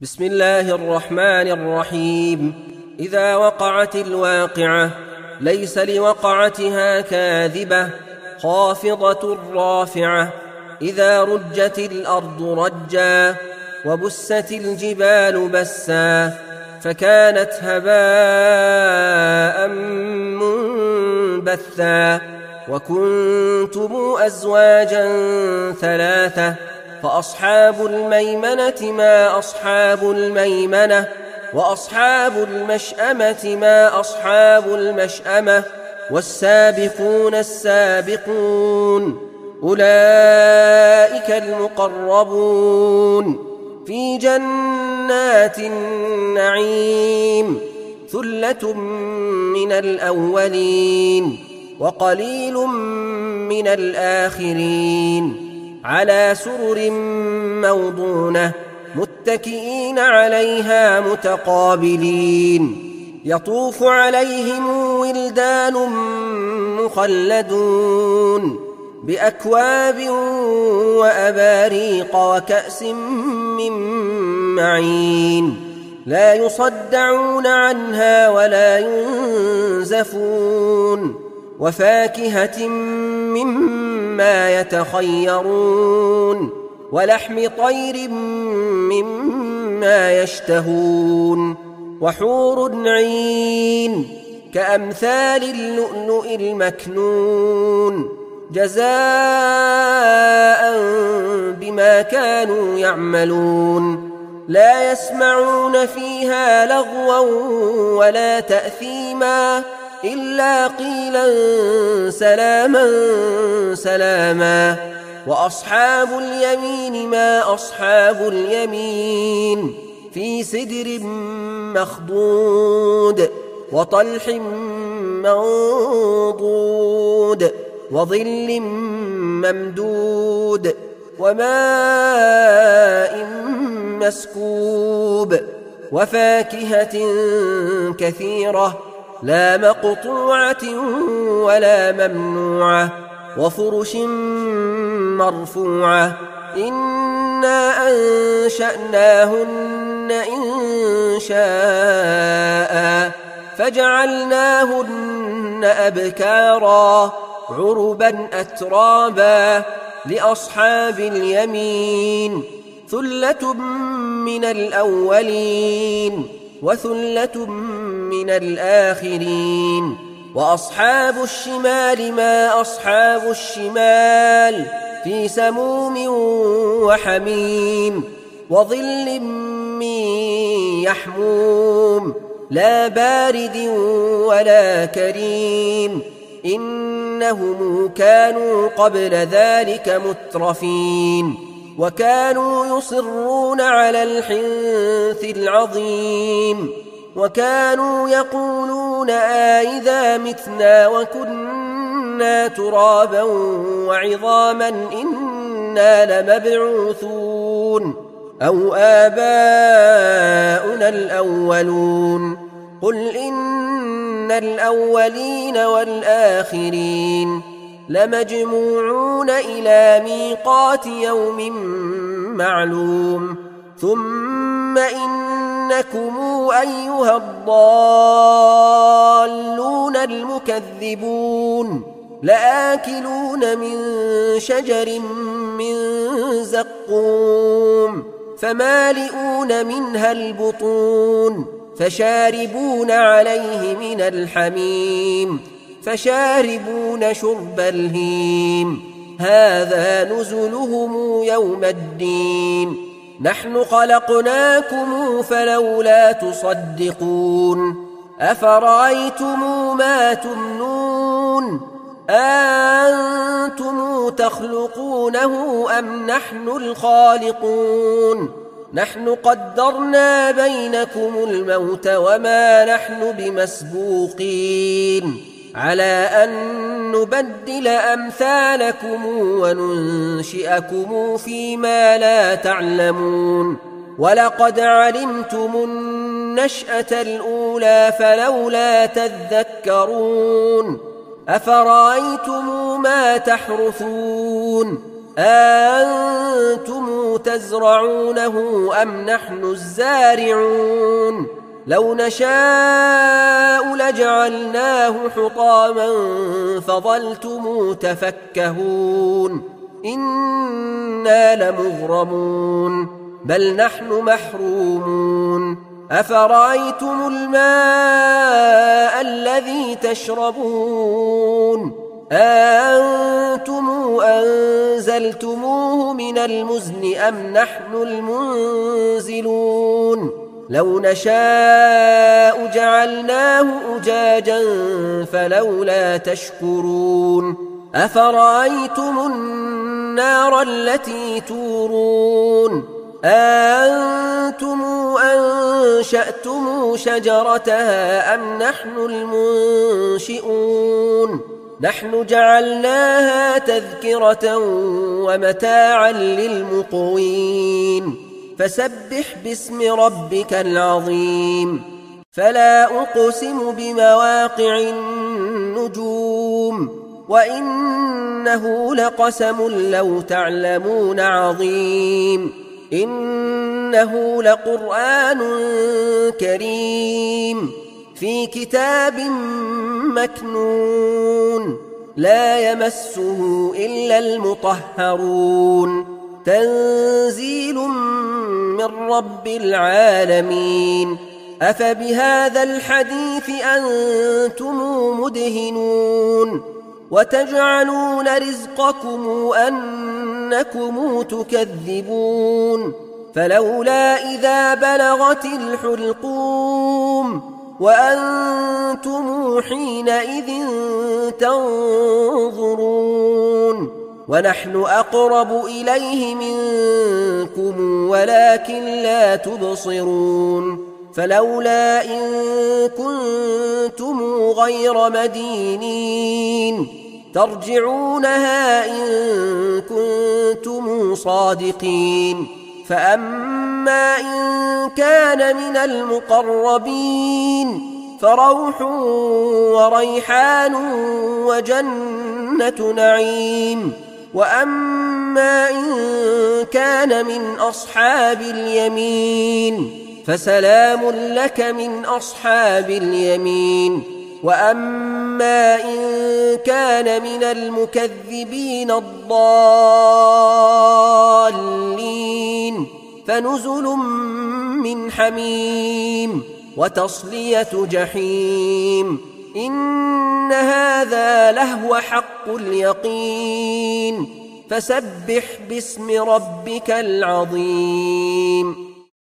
بسم الله الرحمن الرحيم. إذا وقعت الواقعة ليس لوقعتها كاذبة خافضة رافعة. إذا رجت الأرض رجا وبست الجبال بسا فكانت هباء منبثا. وكنتم أزواجا ثلاثة فأصحاب الميمنة ما أصحاب الميمنة وأصحاب المشأمة ما أصحاب المشأمة والسابقون السابقون أولئك المقربون في جنات النعيم ثلة من الأولين وقليل من الآخرين على سرر موضونة متكئين عليها متقابلين يطوف عليهم ولدان مخلدون بأكواب وأباريق وكأس من معين لا يصدعون عنها ولا ينزفون وفاكهة مما يتخيرون ولحم طير مما يشتهون وحور عين كأمثال اللؤلؤ المكنون جزاء بما كانوا يعملون لا يسمعون فيها لغوا ولا تأثيما إلا قيلا سلاما سلاما. وأصحاب اليمين ما أصحاب اليمين في سدر مخضود وطلح منضود وظل ممدود وماء مسكوب وفاكهة كثيرة لا مقطوعة ولا ممنوعة وفرش مرفوعة إنا أنشأناهن إنشاء فجعلناهن أبكارا عربا أترابا لأصحاب اليمين ثلة من الأولين وثلة من الآخرين. وأصحاب الشمال ما أصحاب الشمال في سموم وحميم وظل من يحموم لا بارد ولا كريم إنهم كانوا قبل ذلك مترفين وكانوا يصرون على الحنث العظيم وكانوا يقولون أئذا متنا وكنا ترابا وعظاما إنا لمبعوثون أو آباؤنا الأولون قل إن الأولين والآخرين لمجموعون إلى ميقات يوم معلوم ثم إنكم أيها الضالون المكذبون لآكلون من شجر من زقوم فمالئون منها البطون فشاربون عليه من الحميم فشاربون شرب الهيم هذا نزلهم يوم الدين نحن خلقناكم فلولا تصدقون أفرأيتم ما تمنون أنتم تخلقونه أم نحن الخالقون نحن قدرنا بينكم الموت وما نحن بمسبوقين على أن نبدل أمثالكم وننشئكم فيما لا تعلمون ولقد علمتم النشأة الأولى فلولا تذكرون أفرأيتم ما تحرثون أأنتم تزرعونه أم نحن الزارعون لو نشاء لجعلناه حطاما فظلتم تفكهون إنا لمغرمون بل نحن محرومون أفرأيتم الماء الذي تشربون أأنتم أنزلتموه من المزن أم نحن المنزلون لو نشاء جعلناه أجاجا فلولا تشكرون أفرأيتم النار التي تورون أأنتم أنشأتم شجرتها أم نحن المنشئون نحن جعلناها تذكرة ومتاعا للمقوين فسبح باسم ربك العظيم فلا أقسم بمواقع النجوم وإنه لقسم لو تعلمون عظيم إنه لقرآن كريم في كتاب مكنون لا يمسه إلا المطهرون تنزيل من رب العالمين أفبهذا الحديث أنتم مدهنون وتجعلون رزقكم أنكم تكذبون فلولا إذا بلغت الحلقوم وأنتم حينئذ تنظرون ونحن أقرب إليه منكم ولكن لا تبصرون فلولا إن كنتم غير مدينين ترجعونها إن كنتم صادقين فأما إن كان من المقربين فروح وريحان وجنة نعيم وأما إن كان من أصحاب اليمين فسلام لك من أصحاب اليمين وأما إن كان من المكذبين الضالين فنزل من حميم وتصلية جحيم إن هذا لهو حق اليقين فسبح باسم ربك العظيم